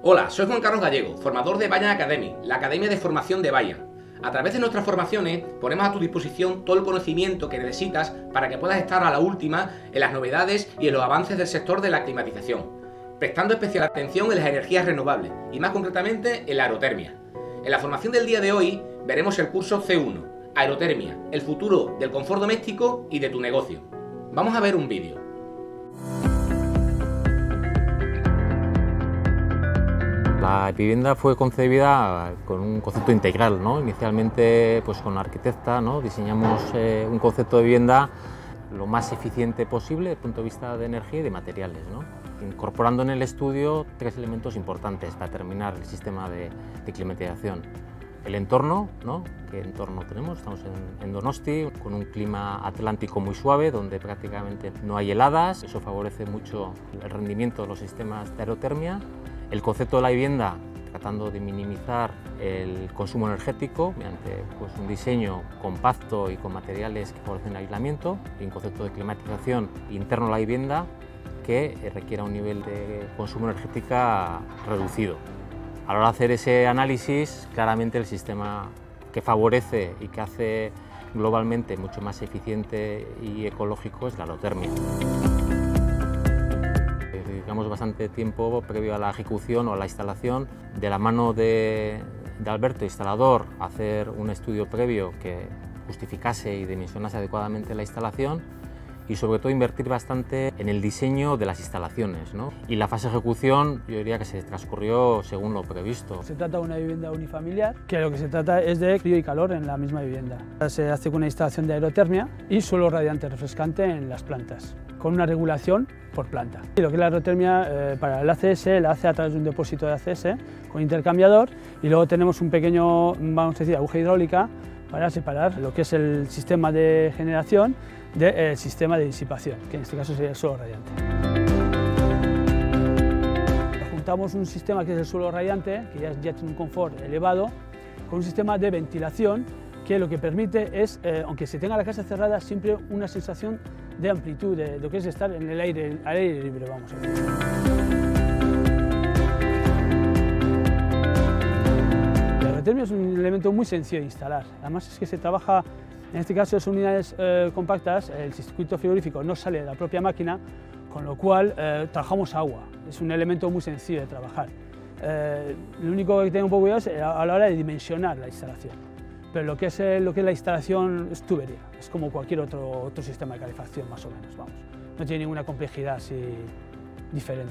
Hola, soy Juan Carlos Gallego, formador de Vayan Academy, la academia de formación de Vayan. A través de nuestras formaciones ponemos a tu disposición todo el conocimiento que necesitas para que puedas estar a la última en las novedades y en los avances del sector de la climatización, prestando especial atención en las energías renovables y más concretamente en la aerotermia. En la formación del día de hoy veremos el curso C1, Aerotermia, el futuro del confort doméstico y de tu negocio. Vamos a ver un vídeo. La vivienda fue concebida con un concepto integral, ¿no? Inicialmente, pues con la arquitecta, ¿no? Diseñamos un concepto de vivienda lo más eficiente posible desde el punto de vista de energía y de materiales, ¿no? Incorporando en el estudio tres elementos importantes para terminar el sistema de climatización. El entorno, ¿no? ¿Qué entorno tenemos? Estamos en Donosti, con un clima atlántico muy suave, donde prácticamente no hay heladas. Eso favorece mucho el rendimiento de los sistemas de aerotermia. El concepto de la vivienda, tratando de minimizar el consumo energético mediante un diseño compacto y con materiales que favorecen el aislamiento, y un concepto de climatización interno a la vivienda que requiera un nivel de consumo energético reducido. A la hora de hacer ese análisis, claramente el sistema que favorece y que hace globalmente mucho más eficiente y ecológico es la aerotermia. Dedicamos bastante tiempo previo a la ejecución o a la instalación, de la mano de Alberto, instalador, a hacer un estudio previo que justificase y dimensionase adecuadamente la instalación, y sobre todo invertir bastante en el diseño de las instalaciones, ¿no? Y la fase de ejecución yo diría que se transcurrió según lo previsto. Se trata de una vivienda unifamiliar, que lo que se trata es de frío y calor en la misma vivienda. Se hace con una instalación de aerotermia y suelo radiante refrescante en las plantas, con una regulación por planta. Y lo que es la aerotermia para el ACS la hace a través de un depósito de ACS con intercambiador, y luego tenemos un pequeño, vamos a decir, aguja hidráulica para separar lo que es el sistema de generación del sistema de disipación, que en este caso sería el suelo radiante. Juntamos un sistema que es el suelo radiante, que ya tiene un confort elevado, con un sistema de ventilación que lo que permite es, aunque se tenga la casa cerrada, siempre una sensación de amplitud, de lo que es estar en el aire, al aire libre, vamos a ver. La aerotermia es un elemento muy sencillo de instalar, además es que se trabaja, en este caso son unidades compactas, el circuito frigorífico no sale de la propia máquina, con lo cual trabajamos agua, es un elemento muy sencillo de trabajar. Lo único que tengo un poco cuidado es a la hora de dimensionar la instalación, pero lo que es la instalación es tubería, es como cualquier otro sistema de calefacción más o menos, vamos. No tiene ninguna complejidad así diferente.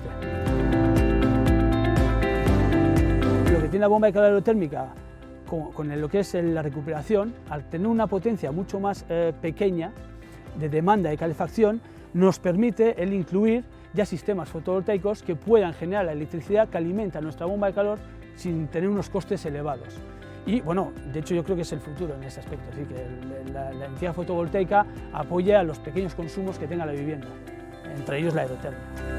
Lo que tiene la bomba de calor aerotérmica con lo que es la recuperación, al tener una potencia mucho más pequeña de demanda de calefacción, nos permite el incluir ya sistemas fotovoltaicos que puedan generar la electricidad que alimenta nuestra bomba de calor sin tener unos costes elevados. Y bueno, de hecho yo creo que es el futuro en ese aspecto, así que la energía fotovoltaica apoya a los pequeños consumos que tenga la vivienda, entre ellos la aerotermia.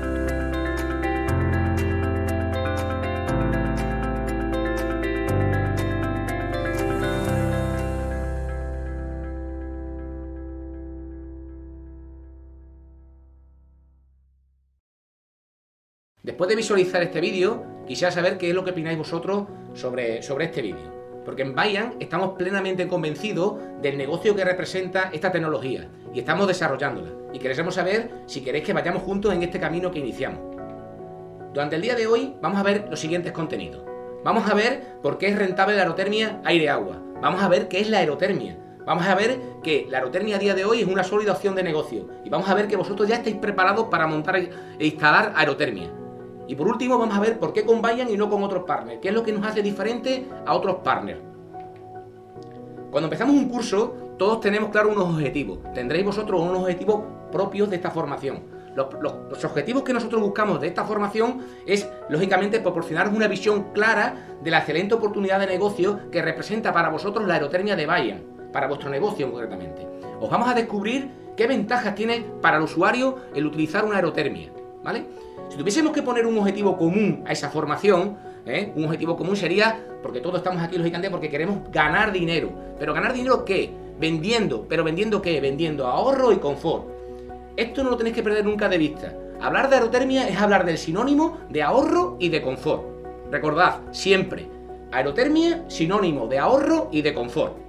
Después de visualizar este vídeo, quisiera saber qué es lo que opináis vosotros sobre este vídeo. Porque en Vayan estamos plenamente convencidos del negocio que representa esta tecnología y estamos desarrollándola. Y queremos saber si queréis que vayamos juntos en este camino que iniciamos. Durante el día de hoy vamos a ver los siguientes contenidos. Vamos a ver por qué es rentable la aerotermia aire-agua. Vamos a ver qué es la aerotermia. Vamos a ver que la aerotermia a día de hoy es una sólida opción de negocio. Y vamos a ver que vosotros ya estáis preparados para montar e instalar aerotermia. Y por último vamos a ver por qué con Vayan y no con otros partners, qué es lo que nos hace diferente a otros partners. Cuando empezamos un curso, todos tenemos claro unos objetivos. Tendréis vosotros unos objetivos propios de esta formación. Los objetivos que nosotros buscamos de esta formación es, lógicamente, proporcionaros una visión clara de la excelente oportunidad de negocio que representa para vosotros la aerotermia de Vayan, para vuestro negocio concretamente. Os vamos a descubrir qué ventajas tiene para el usuario el utilizar una aerotermia, ¿vale? Si tuviésemos que poner un objetivo común a esa formación, un objetivo común sería, porque todos estamos aquí lógicamente porque queremos ganar dinero. ¿Pero ganar dinero qué? Vendiendo. ¿Pero vendiendo qué? Vendiendo ahorro y confort. Esto no lo tenéis que perder nunca de vista. Hablar de aerotermia es hablar del sinónimo de ahorro y de confort. Recordad, siempre, aerotermia sinónimo de ahorro y de confort.